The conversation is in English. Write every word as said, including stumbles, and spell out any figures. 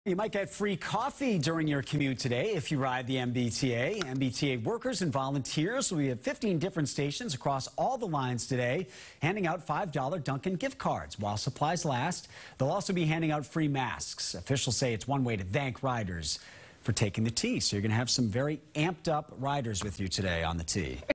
You might get free coffee during your commute today if you ride the M B T A. M B T A workers and volunteers will be at fifteen different stations across all the lines today, handing out five dollar Dunkin gift cards while supplies last. They'll also be handing out free masks. Officials say it's one way to thank riders for taking the T. So you're going to have some very amped up riders with you today on the T.